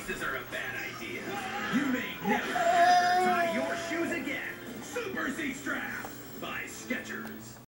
Shoelaces are a bad idea. You may never ever tie your shoes again. Super Z-Strap.